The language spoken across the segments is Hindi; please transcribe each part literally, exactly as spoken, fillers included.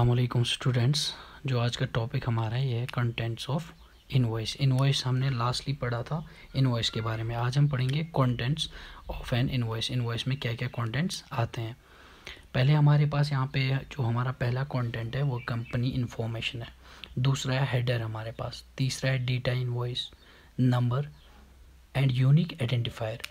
अस्सलाम वालेकुम स्टूडेंट्स। जो आज का टॉपिक हमारा ये है कंटेंट्स ऑफ इनवॉइस। इनवॉइस हमने लास्टली पढ़ा था इनवॉइस के बारे में। आज हम पढ़ेंगे contents of an invoice. Invoice में क्या क्या कंटेंट्स आते हैं। पहले हमारे पास यहाँ पे जो हमारा पहला कंटेंट है वो कंपनी इन्फॉर्मेशन है। दूसरा है हेडर हमारे पास। तीसरा है data invoice, number and unique identifier.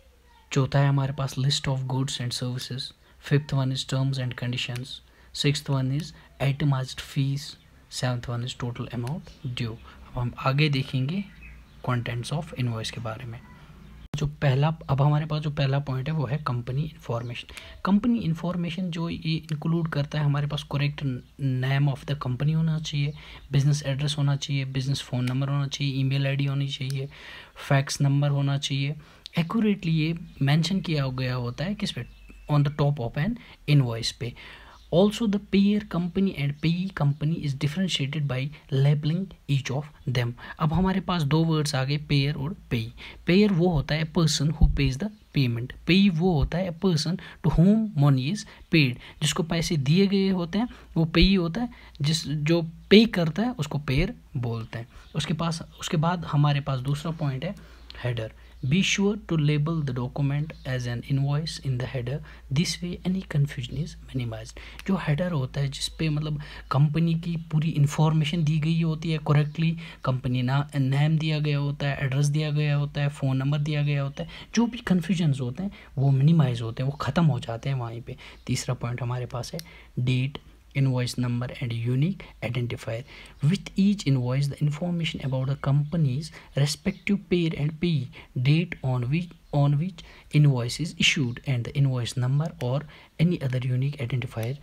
चौथा है हमारे पास list of goods and services. Fifth one is terms and conditions. Sixth one is itemized fees. Seventh one is total amount due. अब हम आगे देखेंगे कंटेंट्स ऑफ इनवॉइस के बारे में। जो पहला अब हमारे पास जो पहला पॉइंट है वो है कंपनी इन्फॉर्मेशन। कंपनी इन्फॉर्मेशन जो ये इंक्लूड करता है, हमारे पास correct name of the company होना चाहिए, बिजनेस एड्रेस होना चाहिए, बिजनेस फ़ोन नंबर होना चाहिए, ईमेल आईडी होनी चाहिए, फैक्स नंबर होना चाहिए। एक्यूरेटली ये मेंशन किया गया होता है किस पे, on the top of an invoice पे। Also, the payer company and payee company is differentiated by labeling each of them. अब हमारे पास दो वर्ड्स आ गए, पेयर और पेई। पेयर वो होता है person who pays the payment. Payee वो होता है person to whom money is paid. जिसको पैसे दिए गए होते हैं वो पेई होता है, जिस जो पे करता है उसको पेयर बोलते हैं। उसके पास उसके बाद हमारे पास दूसरा पॉइंट है header. Be sure to label the document as an invoice in the header. This way any confusion is minimized. जो header होता है जिस पे मतलब कंपनी की पूरी इंफॉर्मेशन दी गई होती है करेक्टली, कंपनी ना नेम दिया गया होता है, एड्रेस दिया गया होता है, फ़ोन नंबर दिया गया होता है, जो भी कन्फ्यूजन्स होते हैं वो मिनिमाइज होते हैं, वो ख़त्म हो जाते हैं वहीं पे। तीसरा पॉइंट हमारे पास है date, invoice number and unique identifier. With each invoice the information about the company's respective payer and payee, date on which on which invoice is issued and the invoice number or any other unique identifier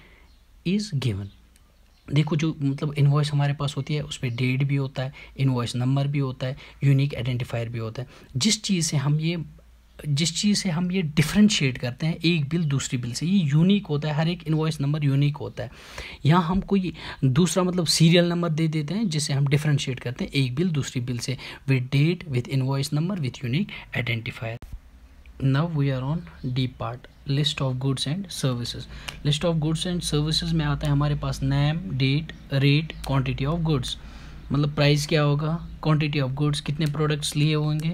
is given. देखो जो मतलब इनवॉइस हमारे पास होती है उस पर डेट भी होता है, इनवॉइस नंबर भी होता है, यूनिक आइडेंटिफायर भी होता है। जिस चीज़ से हम ये जिस चीज़ से हम ये डिफरेंशिएट करते हैं एक बिल दूसरी बिल से, ये यूनिक होता है। हर एक इनवॉइस नंबर यूनिक होता है। यहाँ हम कोई दूसरा मतलब सीरियल नंबर दे देते हैं जिससे हम डिफरेंशिएट करते हैं एक बिल दूसरी बिल से, with date, with invoice number, with unique identifier. Now we are on deep part, list of goods and services. लिस्ट ऑफ गुड्स एंड सर्विसेज में आता है हमारे पास name, date, rate, quantity of goods. मतलब प्राइस क्या होगा, क्वान्टिटी ऑफ गुड्स, कितने प्रोडक्ट्स लिए होंगे,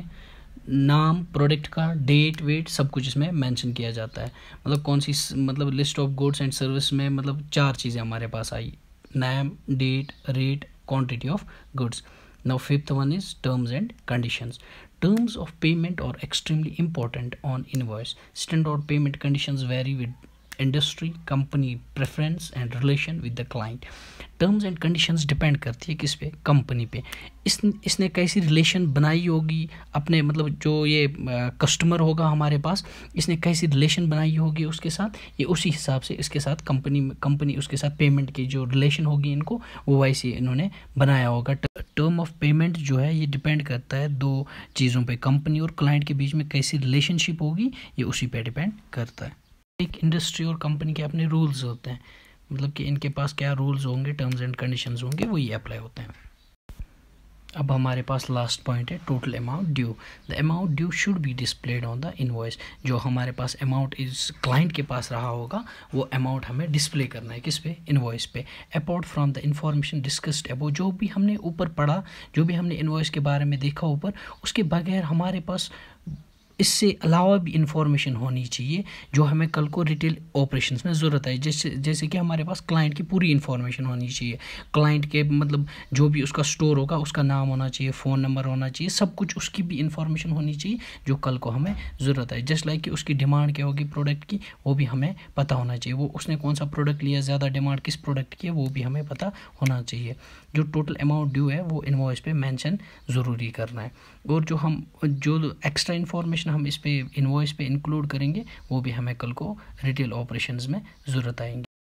नाम प्रोडक्ट का, डेट, वेट, सब कुछ इसमें मेंशन किया जाता है। मतलब कौन सी मतलब list of goods and service में मतलब चार चीज़ें हमारे पास आई, name, date, rate, quantity of goods. Now fifth one is terms and conditions. Terms of payment are extremely important on invoice. Standard payment conditions vary with industry, company preference and relation with the client. Terms and conditions depend करती है किस पे, कंपनी पे। इस इसने कैसी रिलेशन बनाई होगी अपने मतलब जो ये कस्टमर होगा हमारे पास, इसने कैसी रिलेशन बनाई होगी उसके साथ, ये उसी हिसाब से इसके साथ कंपनी कंपनी उसके साथ पेमेंट की जो रिलेशन होगी इनको वो वैसे इन्होंने बनाया होगा। टर्म ऑफ पेमेंट जो है ये डिपेंड करता है दो चीज़ों पे, कंपनी और क्लाइंट के बीच में कैसी रिलेशनशिप होगी ये उसी पे डिपेंड करता है। एक इंडस्ट्री और कंपनी के अपने रूल्स होते हैं, मतलब कि इनके पास क्या रूल्स होंगे, टर्म्स एंड कंडीशंस होंगे, वो ये अप्लाई होते हैं। अब हमारे पास लास्ट पॉइंट है total amount due. The amount due should be displayed on the invoice. जो हमारे पास अमाउंट इस क्लाइंट के पास रहा होगा वो अमाउंट हमें डिस्प्ले करना है किस पे, इनवॉइस पे। Apart from the information discussed above, जो भी हमने ऊपर पढ़ा, जो भी हमने इनवॉइस के बारे में देखा ऊपर, उसके बगैर हमारे पास इससे अलावा भी इंफॉर्मेशन होनी चाहिए जो हमें कल को रिटेल ऑपरेशंस में ज़रूरत है। जैसे जैसे कि हमारे पास क्लाइंट की पूरी इंफॉर्मेशन होनी चाहिए, क्लाइंट के मतलब जो भी उसका स्टोर होगा उसका नाम होना चाहिए, फ़ोन नंबर होना चाहिए, सब कुछ उसकी भी इंफॉर्मेशन होनी चाहिए जो कल को हमें ज़रूरत है। जस्ट लाइक कि उसकी डिमांड क्या होगी प्रोडक्ट की वो भी हमें पता होना चाहिए, वो उसने कौन सा प्रोडक्ट लिया, ज़्यादा डिमांड किस प्रोडक्ट की है वो भी हमें पता होना चाहिए। जो टोटल अमाउंट ड्यू है वो इनवॉइस पे मेंशन ज़रूरी करना है। और जो हम जो एक्स्ट्रा इन्फॉर्मेशन हम इस पे इनवॉइस पे इंक्लूड करेंगे वो भी हमें कल को रिटेल ऑपरेशंस में ज़रूरत आएंगी।